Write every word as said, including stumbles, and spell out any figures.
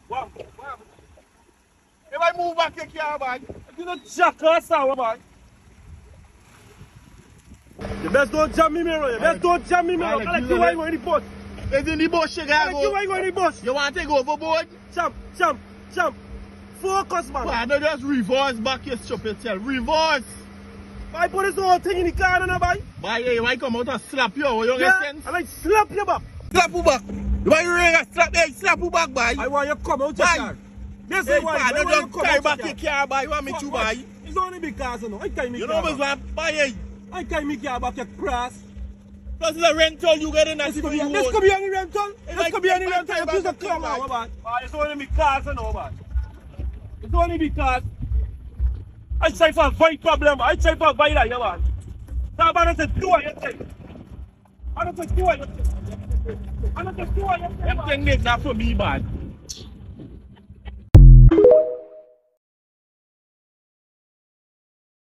What? What? If I move back your car, boy. You don't jack us out, boy. You best don't jam me, mirror. You best don't jam me, mirror. I like you ain't going in the bus. It's in the bush, you gotta I like you ain't going in the bus. You want to take overboard? Jump, jump, jump. Focus, man. Why don't just reverse back your stupid self? Reverse! I put this whole thing in the car, and I buy. Why you why come out and slap you? You Yeah, get sense? I like slap you back. Slap you back. Why you ring a slap there? Slap you back, boy. I want you to come out your Bye. car. This Hey, is why. I I don't want you just to come carry out back your your car. car, boy. You want me to buy? It's only because, you know. I can't make You know what's car. what buy? I can't make car back your cross. Plus it's a rental you get in that This could city be, you this own. could be any rental. If This I could be take any my rental. time You back, just I come take out, man. It's only because, you know, man. It's only because I try for a fight problem. I try for a fight that, you man. So I'm going to say, do what you say. I'm going to say, do what you say. I'm going to say, do what you say. Them thing make that for me, man.